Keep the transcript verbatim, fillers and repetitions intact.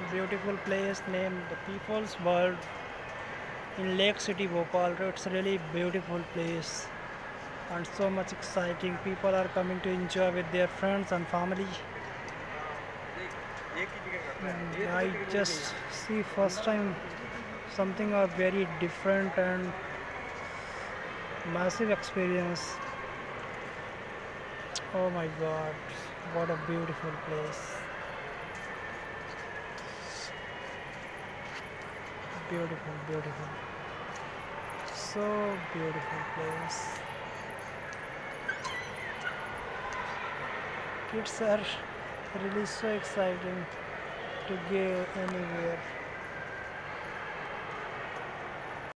beautiful place named the People's World in Lake City, Bhopal. It's a really beautiful place and so much exciting. People are coming to enjoy with their friends and family. And I just see first time something are very different and massive experience. Oh my God, what a beautiful place. Beautiful, beautiful. So beautiful place. Kids are really so exciting to go anywhere.